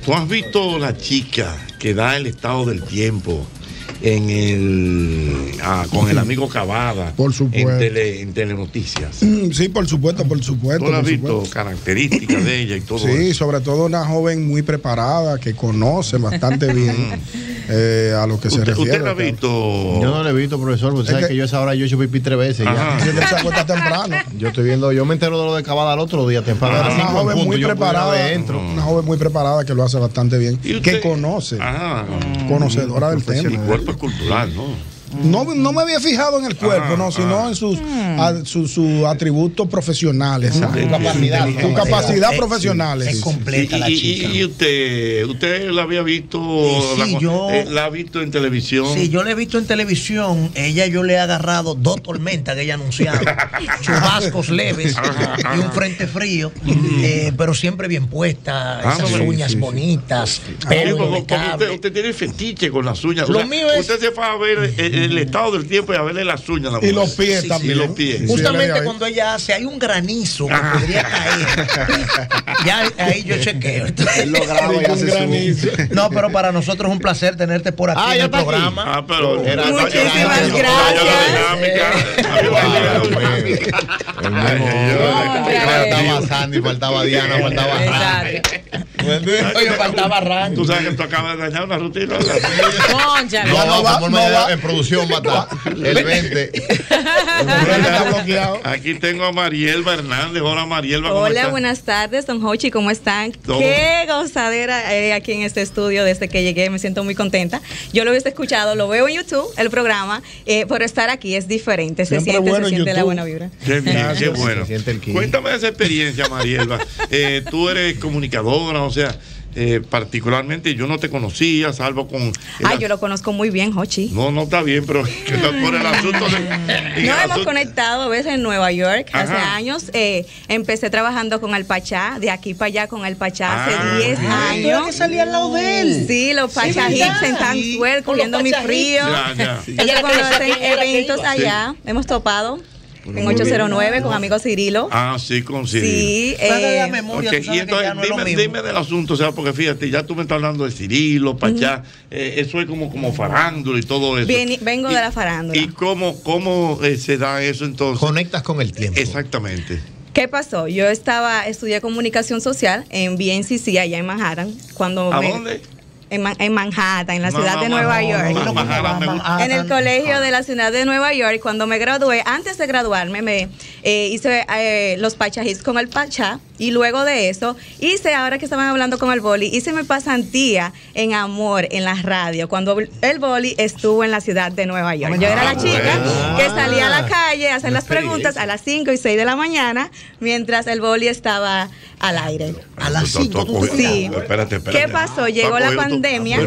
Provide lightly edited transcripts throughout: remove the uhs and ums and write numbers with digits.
¿Tú has visto la chica que da el estado del tiempo con el amigo Cavada? Por supuesto. En Telenoticias. Sí, por supuesto. ¿Tú has visto características de ella y todo eso? Sí, sobre todo una joven muy preparada que conoce bastante bien a lo que se refiere. ¿Usted la ha visto? Yo no la he visto, profesor, porque sabe que yo a esa hora yo he hecho pipí 3 veces. Ya. Se acuesta temprano. Yo estoy viendo, yo me entero de lo de Cavada el otro día temprano. Una joven muy preparada. Una joven muy preparada que lo hace bastante bien. Que conoce. Conocedora del tema. El cuerpo es cultural, ¿no? No me había fijado en el cuerpo, sino en sus atributos profesionales. Su capacidad profesional. Es completa la chica. ¿Y usted la había visto? Sí, yo la ha visto en televisión. Sí, yo la he visto en televisión. Yo le he agarrado 2 tormentas que ella anunciaba. Chubascos leves y un frente frío. Pero siempre bien puesta. Esas uñas bonitas. Usted tiene fetiche con las uñas. Lo mío es. Usted se fue a ver el estado del tiempo y a verle las uñas a la mujer. Y los pies también. Y los pies. Justamente cuando ella hace, hay un granizo que podría caer. Ya ahí yo chequeo. Lo graba y hace granizo. No, pero para nosotros es un placer tenerte por aquí en el programa. Muchísimas gracias. Faltaba Sandy, faltaba Diana, faltaba Randy. Oye, faltaba Randy. Tú sabes que tú acabas de dañar una rutina. No, en producción va a estar el 20. Aquí tengo a Marielba Hernández. Hola, Marielba. Hola, buenas tardes, don Hochi, ¿cómo están? Qué gozadera aquí en este estudio desde que llegué, me siento muy contenta. Yo lo he escuchado, lo veo en YouTube, el programa, por estar aquí es diferente, se siente la buena vibra. Qué bien, qué bueno. Cuéntame esa experiencia, Marielba. Tú eres comunicadora, o sea, particularmente yo no te conocía, salvo con... yo lo conozco muy bien, Hochi. No está bien, pero por el asunto de... Nos hemos conectado a veces en Nueva York. Hace años empecé trabajando con Al Pachá, de aquí para allá con Al Pachá hace 10 años. Que salía al lado de él. Sí, los Pachá Hits en Times Square, comiendo mi frío. Ella cuando hacen eventos allá, hemos topado. En 809 con amigo Cirilo. Sí, con Cirilo. Sí. La memoria, y entonces, dime del asunto, o sea, porque fíjate, ya tú me estás hablando de Cirilo, Pachá, eso es como farándula y todo eso. Vengo de la farándula. ¿Y cómo se da eso entonces? Conectas con el tiempo. Exactamente. ¿Qué pasó? Yo estudié comunicación social en BNCC allá en Manhattan. ¿Dónde? En Manhattan, en la ciudad de Nueva York. En el colegio de la ciudad de Nueva York. Cuando me gradué, antes de graduarme, hice los Pachá Hits con el Pachá. Y luego de eso, ahora que estaban hablando con el Boli, hice mi pasantía en Amor, en la radio, cuando el Boli estuvo en la ciudad de Nueva York. Yo era la chica que salía a la calle a hacer las preguntas a las 5 y 6 de la mañana, mientras el Boli estaba al aire. A las 5. Sí. Espérate. ¿Qué pasó? Llegó la pandemia.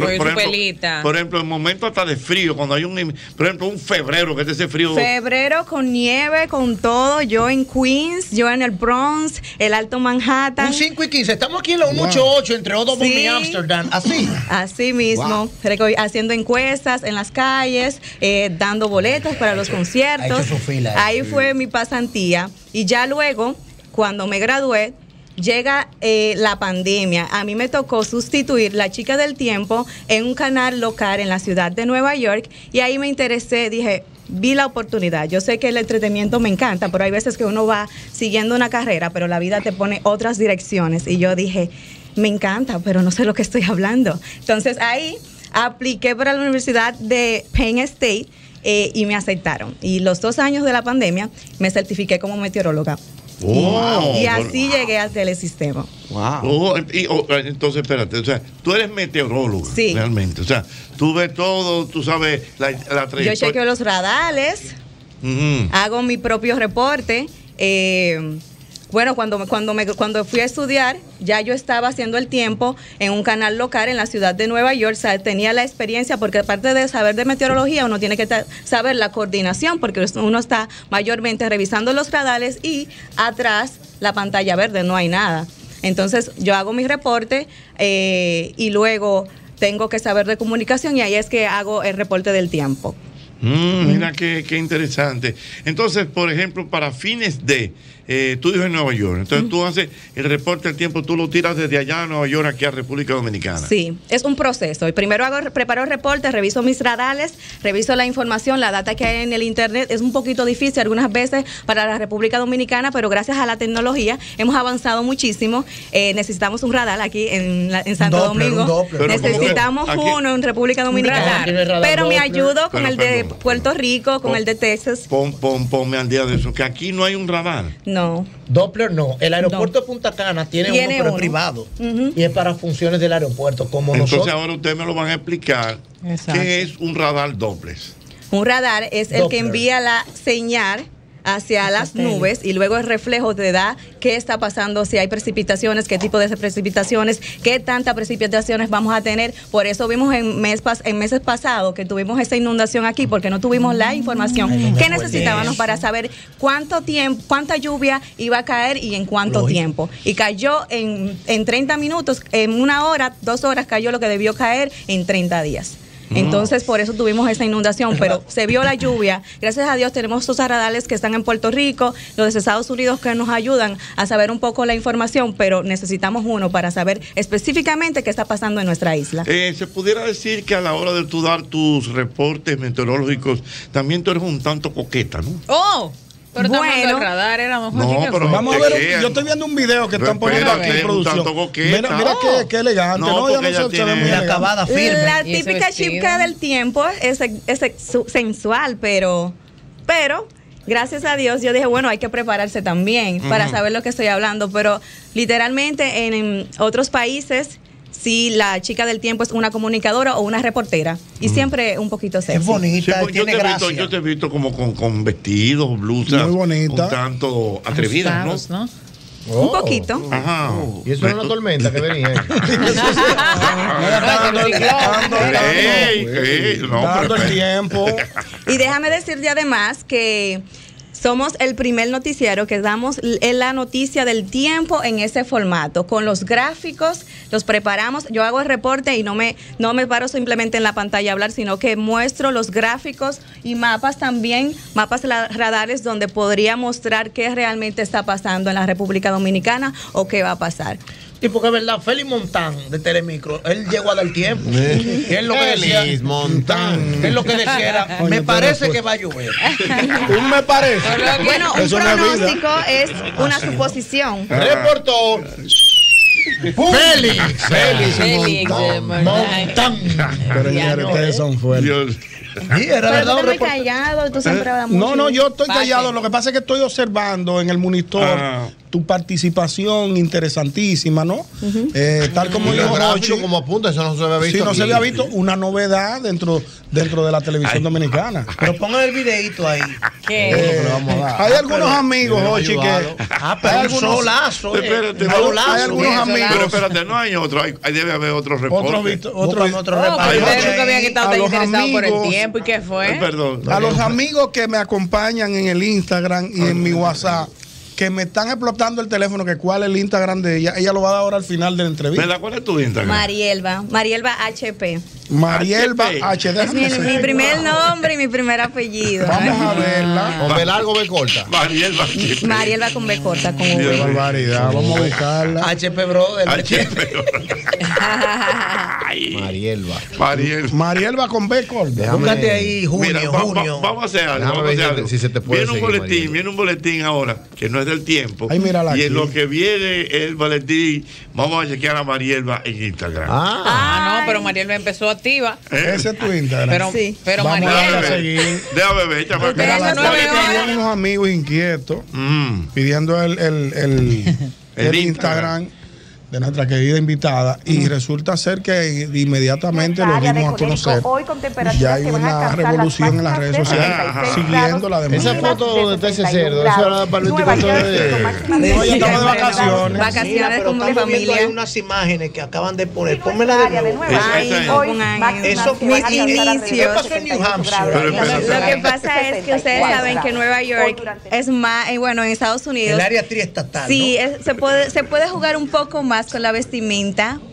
Por ejemplo, en momentos hasta de frío, cuando hay por ejemplo, un febrero, que es ese frío. Febrero con nieve, con todo. Yo en Queens, yo en el Bronx, el Alto Manhattan. Un 5 y 15. Estamos aquí en la 188 entre Odom y Amsterdam. Así mismo. Haciendo encuestas en las calles, dando boletas para los conciertos. Ahí fue mi pasantía. Y ya luego, cuando me gradué, llega la pandemia. A mí me tocó sustituir La Chica del Tiempo en un canal local en la ciudad de Nueva York y ahí me interesé, vi la oportunidad. Yo sé que el entretenimiento me encanta, pero hay veces que uno va siguiendo una carrera, pero la vida te pone otras direcciones y yo dije, me encanta, pero no sé lo que estoy hablando. Entonces ahí apliqué para la Universidad de Penn State y me aceptaron. Y los 2 años de la pandemia me certifiqué como meteoróloga. Y así llegué al telesistema. Entonces, espérate, o sea, tú eres meteorólogo realmente. O sea, tú ves todo, tú sabes la trayectoria. Yo chequeo los radares, hago mi propio reporte. Bueno, cuando fui a estudiar, ya yo estaba haciendo el tiempo en un canal local en la ciudad de Nueva York. O sea, tenía la experiencia, porque aparte de saber de meteorología, uno tiene que saber la coordinación, porque uno está mayormente revisando los radares y atrás la pantalla verde, no hay nada. Entonces, yo hago mi reporte y luego tengo que saber de comunicación y ahí es que hago el reporte del tiempo. Mira qué interesante. Entonces, por ejemplo, para fines de, tú vives en Nueva York, entonces tú haces el reporte del tiempo, tú lo tiras desde allá a Nueva York aquí a República Dominicana. Sí, es un proceso. Y primero preparo el reporte, reviso mis radares, reviso la información, la data que hay en el internet. Es un poquito difícil algunas veces para la República Dominicana, pero gracias a la tecnología hemos avanzado muchísimo. Necesitamos un radar aquí en Santo Domingo. Necesitamos uno en República Dominicana. Pero me ayudo con el de Puerto Rico, con el de Texas. Ponme al día de eso, que aquí no hay un radar. No. Doppler no. El aeropuerto de Punta Cana tiene uno, pero es privado. Y es para funciones del aeropuerto, como entonces nosotros. Ahora ustedes me lo van a explicar. ¿Qué es un radar Doppler? Un radar es el que envía la señal hacia las nubes y luego el reflejo te da qué está pasando, si hay precipitaciones, qué tipo de precipitaciones, qué tantas precipitaciones vamos a tener. Por eso vimos en meses pasados que tuvimos esa inundación aquí, porque no tuvimos la información que necesitábamos para saber cuánto tiempo, cuánta lluvia iba a caer y en cuánto tiempo. Y cayó en 30 minutos, en 1 hora, 2 horas cayó lo que debió caer en 30 días. Entonces, por eso tuvimos esa inundación, pero se vio la lluvia. Gracias a Dios tenemos esos radares que están en Puerto Rico, los de Estados Unidos que nos ayudan a saber un poco la información, pero necesitamos uno para saber específicamente qué está pasando en nuestra isla. Se pudiera decir que a la hora de tú dar tus reportes meteorológicos, también tú eres un tanto coqueta, ¿no? ¡Oh! Pero bueno, el radar era mejor. No, pero vamos a ver, yo estoy viendo un video que están poniendo aquí en producción. Mira qué elegante, no, ya no se ve muy acabada, firme. La típica chipca del tiempo es sensual, pero gracias a Dios yo dije, bueno, hay que prepararse también para saber lo que estoy hablando, pero literalmente en otros países si la chica del tiempo es una comunicadora o una reportera. Y siempre un poquito sexy. Es bonita, sí, tiene gracia. Yo te he visto como con vestidos, blusas. Muy bonita. Un tanto atrevidas, ¿no? Un poquito. Ajá. Y eso era una tormenta que venía. Dando el tiempo. Y déjame decirte además que somos el primer noticiero que damos la noticia del tiempo en ese formato. Con los gráficos, los preparamos. Yo hago el reporte y no me paro simplemente en la pantalla a hablar, sino que muestro los gráficos y mapas también, mapas radares donde podría mostrar qué realmente está pasando en la República Dominicana o qué va a pasar. Y porque es verdad, Félix Montán de Telemicro, él llegó a dar tiempo. Y él lo que decía, Félix Montán. Él lo que decía era, me parece que va a llover. Me parece. Bueno, un pronóstico es una suposición. Reportó Félix Montán. Pero señores, ustedes son fuertes. Sí, era verdad. Tú estás callado, tú siempre hablas mucho. No, yo estoy callado. Lo que pasa es que estoy observando en el monitor tu participación interesantísima, ¿no? Tal como dijo Rochi, como apunta, eso no se había visto. Sí, no se había visto una novedad dentro de la televisión dominicana. Pero pongan el videito ahí. Hay algunos amigos, Rochi, que. Pero hay algunos solazo. Espérate, hay algunos amigos. Pero espérate, no hay otro. Ahí debe haber otros reportes. Otro por el tiempo y qué fue. Perdón. A los amigos que me acompañan en el Instagram y en mi WhatsApp, que me están explotando el teléfono, que cuál es el Instagram de ella. Ella lo va a dar ahora al final de la entrevista. ¿Verdad? ¿Cuál es tu Instagram? Marielba HP. Marielba HD. Es mi primer nombre y mi primer apellido. Vamos a verla. ¿Con B largo o B corta? Marielba HP. Marielba con B corta, con Qué barbaridad. Vamos a buscarla. HP Brother. Marielba con B corta. Búscate ahí junio. Mira, vamos a hacer algo. Si se te puede viene un boletín ahora que no es del tiempo. Ay, mírala y aquí. en lo que viene el boletín, vamos a chequear a Marielba en Instagram. No, pero Marielba empezó activa. Ese es tu Instagram. Pero vamos Marielba. a seguir. Déjame ver, Hay unos amigos inquietos pidiendo el Instagram de nuestra querida invitada y resulta ser que inmediatamente lo dimos a conocer. Ya hay una revolución en las redes sociales siguiendo la demanda. Esa foto de ese cerdo, eso era para el tipo de... No, ya estamos de vacaciones. Vacaciones con mi familia. Hay unas imágenes que acaban de poner. Pónmela de nuevo. Eso fue ¿Qué pasó en New Hampshire? Lo que pasa es que ustedes saben que Nueva York es más, bueno, en Estados Unidos. El área triestatal. Sí, se puede jugar un poco más con la vestimenta,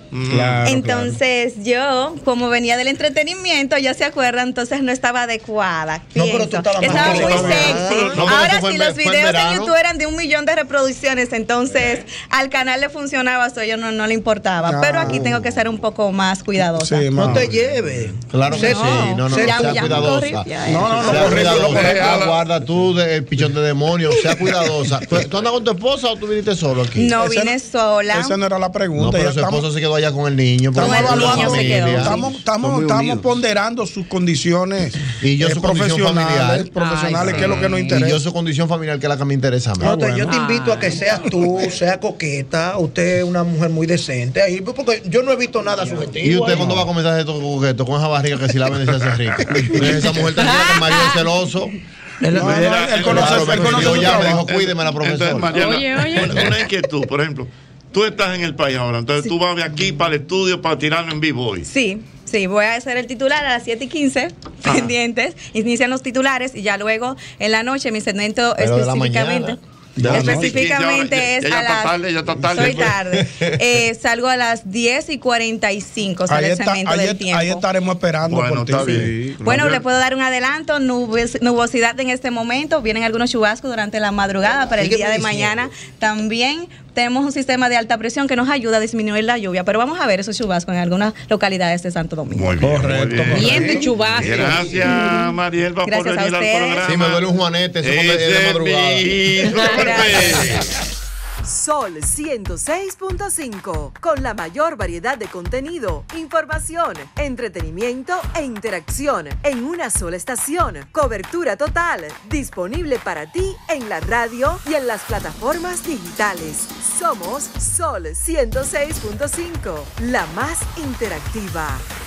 Claro, entonces yo, como venía del entretenimiento, ya se acuerdan, entonces no estaba adecuada. No, pero tú estabas estaba muy más sexy. No, Ahora fue si en los fue en videos de verano. YouTube eran de 1 millón de reproducciones, entonces al canal le funcionaba, eso yo no le importaba. Pero aquí tengo que ser un poco más cuidadosa. Sí, No te lleves. Claro que sí, no, Ya, sea ya, cuidadosa. corrí, ya, No, Sea cuidadosa, corrí. guarda tú del pichón de demonio, sea cuidadosa. ¿Tú andas con tu esposa o tú viniste solo aquí? No Ese vine sola. Esa no era la No, pregunta. pero Ya su estamos, esposo se quedó allá con el niño. estamos Con el niño evaluando, se quedó. estamos ponderando sus condiciones Y yo su condición familiar. profesionales, que es lo que nos Y interesa. yo su condición familiar, que es la que me interesa a mí. No, yo te invito a que seas tú, sea coqueta. Usted es una mujer muy decente ahí, porque yo no he visto nada subjetivo. ¿Y usted ahí. cuándo va a comenzar esto coqueto? Con esa barriga que si la vende se hace rica. Esa mujer tranquila que el marido es celoso. Él conoce Yo su ya me dijo, trabajo. cuídeme la profesora. Entonces, Mariana, Oye. una inquietud, por ejemplo, tú estás en el país ahora, entonces tú vas de aquí para el estudio para tirarlo en vivo hoy. Sí, voy a hacer el titular a las 7:15, pendientes. Inician los titulares y ya luego en la noche mi segmento Pero de la específicamente. mañana. Específicamente es ya a está las. tarde, ya está tarde. Soy pues. tarde. Salgo a las 10:45, sale el segmento del tiempo. Ahí estaremos esperando Bueno, por ti. está bien. Bueno, le puedo dar un adelanto, nubosidad en este momento, vienen algunos chubascos durante la madrugada, para el día de mañana también tenemos un sistema de alta presión que nos ayuda a disminuir la lluvia, pero vamos a ver esos chubascos en algunas localidades de Santo Domingo. Muy bien. Correcto, muy bien. Bien de chubasco. Gracias, Marielba, por Gracias a venir al ustedes. programa. Sí, me duele un juanete, eso es de madrugada. mismo golpe. Sol 106.5, con la mayor variedad de contenido, información, entretenimiento e interacción en una sola estación. Cobertura total, disponible para ti en la radio y en las plataformas digitales. Somos Sol 106.5, la más interactiva.